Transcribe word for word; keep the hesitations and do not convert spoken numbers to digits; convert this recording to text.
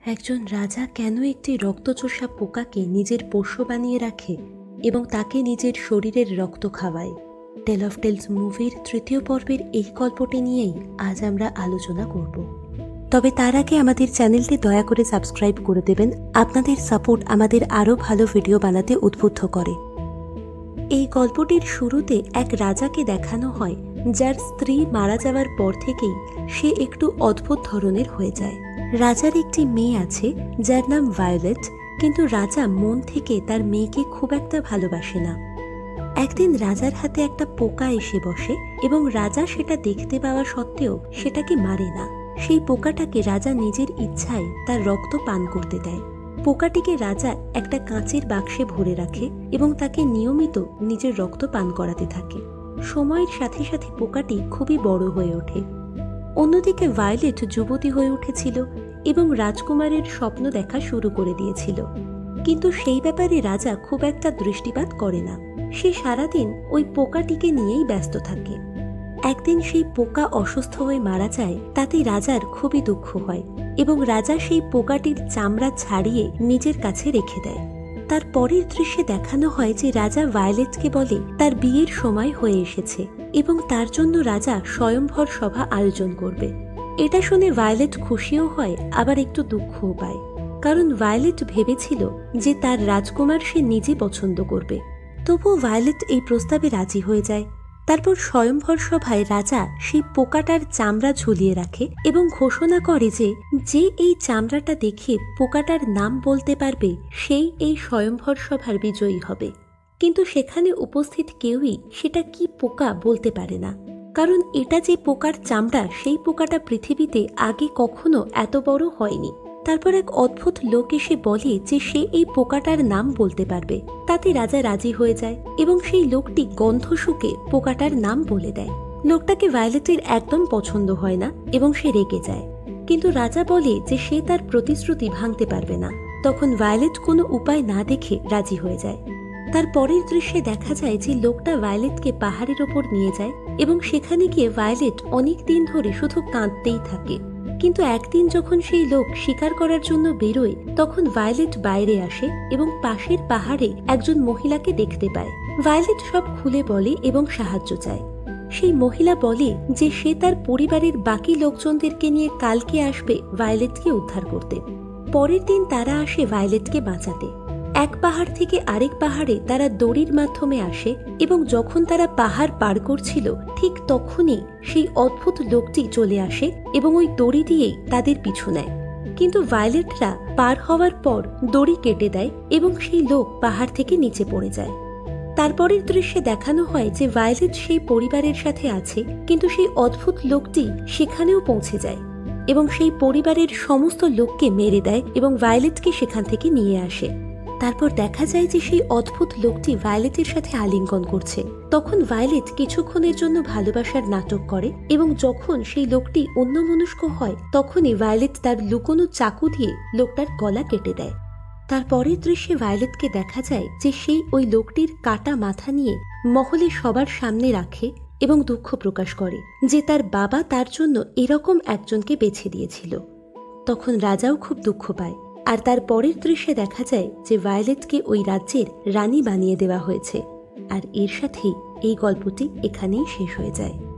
একজন রাজা কেন একটি রক্তচোষা পোকাকে নিজের পোষ্য বানিয়ে রাখে এবং তাকে নিজের শরীরের রক্ত খাওয়ায়? টেল অফ টেলস মুভির তৃতীয় পর্বের এই গল্পটি নিয়েই আজ আমরা আলোচনা করব। তবে তার আগে আমাদের চ্যানেলটি দয়া করে সাবস্ক্রাইব করে দেবেন। আপনাদের সাপোর্ট আমাদের আরও ভালো ভিডিও বানাতে উদ্বুদ্ধ করে। এই গল্পটির শুরুতে এক রাজাকে দেখানো হয়, যার স্ত্রী মারা যাওয়ার পর থেকেই সে একটু অদ্ভুত ধরনের হয়ে যায়। রাজার একটি মেয়ে আছে যার নাম ভায়োলেট, কিন্তু রাজা মন থেকে তার মেয়েকে খুব একটা ভালোবাসে না। একদিন রাজার হাতে একটা পোকা এসে বসে এবং রাজা সেটা দেখতে পাওয়া সত্ত্বেও সেটাকে মারে না। সেই পোকাটাকে রাজা নিজের ইচ্ছায় তার রক্ত পান করতে দেয়। পোকাটিকে রাজা একটা কাঁচের বাক্সে ভরে রাখে এবং তাকে নিয়মিত নিজের রক্ত পান করাতে থাকে। সময়ের সাথে সাথে পোকাটি খুবই বড় হয়ে ওঠে। অন্যদিকে ভায়োলেট যুবতী হয়ে উঠেছিল এবং রাজকুমারের স্বপ্ন দেখা শুরু করে দিয়েছিল, কিন্তু সেই ব্যাপারে রাজা খুব একটা দৃষ্টিপাত করে না। সে সারাদিন ওই পোকাটিকে নিয়েই ব্যস্ত থাকে। একদিন সেই পোকা অসুস্থ হয়ে মারা যায়, তাতে রাজার খুবই দুঃখ হয় এবং রাজা সেই পোকাটির চামড়া ছাড়িয়ে নিজের কাছে রেখে দেয়। তার পরের দৃশ্যে দেখানো হয় যে রাজা ভায়োলেটকে বলে তার বিয়ের সময় হয়ে এসেছে এবং তার জন্য রাজা স্বয়ংবর সভা আয়োজন করবে। এটা শুনে ভায়োলেট খুশিও হয়, আবার একটু দুঃখও পায়, কারণ ভায়োলেট ভেবেছিল যে তার রাজকুমার সে নিজে পছন্দ করবে। তবুও ভায়োলেট এই প্রস্তাবে রাজি হয়ে যায়। তারপর স্বয়ংবর সভায় রাজা সেই পোকাটার চামড়া ঝুলিয়ে রাখে এবং ঘোষণা করে যে যে এই চামড়াটা দেখে পোকাটার নাম বলতে পারবে সেই এই স্বয়ংবর সভার বিজয়ী হবে। কিন্তু সেখানে উপস্থিত কেউই সেটা কি পোকা বলতে পারে না, কারণ এটা যে পোকার চামড়া সেই পোকাটা পৃথিবীতে আগে কখনো এত বড় হয়নি। তারপর এক অদ্ভুত লোক এসে বলে যে সে এই পোকাটার নাম বলতে পারবে। তাতে রাজা রাজি হয়ে যায় এবং সেই লোকটি গন্ধ শুকে পোকাটার নাম বলে দেয়। লোকটাকে ভায়োলেটের একদম পছন্দ হয় না এবং সে রেগে যায়, কিন্তু রাজা বলে যে সে তার প্রতিশ্রুতি ভাঙতে পারবে না। তখন ভায়োলেট কোনো উপায় না দেখে রাজি হয়ে যায়। তার পরের দৃশ্যে দেখা যায় যে লোকটা ভায়োলেটকে পাহাড়ের ওপর নিয়ে যায় এবং সেখানে গিয়ে ভায়োলেট অনেক দিন ধরে শুধু কাঁদতেই থাকে। কিন্তু একদিন যখন সেই লোক শিকার করার জন্য বেরোয়, তখন ভায়োলেট বাইরে আসে এবং পাশের পাহাড়ে একজন মহিলাকে দেখতে পায়। ভায়োলেট সব খুলে বলে এবং সাহায্য চায়। সেই মহিলা বলে যে সে তার পরিবারের বাকি লোকজনদেরকে নিয়ে কালকে আসবে ভায়োলেটকে উদ্ধার করতে। পরের দিন তারা আসে ভায়োলেটকে বাঁচাতে। এক পাহাড় থেকে আরেক পাহাড়ে তারা দড়ির মাধ্যমে আসে এবং যখন তারা পাহাড় পার করছিল ঠিক তখনই সেই অদ্ভুত লোকটি চলে আসে এবং ওই দড়ি দিয়েই তাদের পিছু নেয়। কিন্তু ভায়োলেটরা পার হওয়ার পর দড়ি কেটে দেয় এবং সেই লোক পাহাড় থেকে নিচে পড়ে যায়। তারপরের দৃশ্যে দেখানো হয় যে ভায়োলেট সেই পরিবারের সাথে আছে, কিন্তু সেই অদ্ভুত লোকটি সেখানেও পৌঁছে যায় এবং সেই পরিবারের সমস্ত লোককে মেরে দেয় এবং ভায়োলেটকে সেখান থেকে নিয়ে আসে। তারপর দেখা যায় যে সেই অদ্ভুত লোকটি ভায়োলেটের সাথে আলিঙ্গন করছে। তখন ভায়োলেট কিছুক্ষণের জন্য ভালোবাসার নাটক করে এবং যখন সেই লোকটি অন্যমনস্ক হয় তখনই ভায়োলেট তার লুকোনো চাকু দিয়ে লোকটার গলা কেটে দেয়। তারপরের দৃশ্যে ভায়োলেটকে দেখা যায় যে সেই ওই লোকটির কাটা মাথা নিয়ে মহলে সবার সামনে রাখে এবং দুঃখ প্রকাশ করে যে তার বাবা তার জন্য এরকম একজনকে বেছে দিয়েছিল। তখন রাজাও খুব দুঃখ পায়। আর তার পরের দৃশ্যে দেখা যায় যে ভায়োলেটকে ওই রাজ্যের রানী বানিয়ে দেওয়া হয়েছে। আর এর সাথেই এই গল্পটি এখানেই শেষ হয়ে যায়।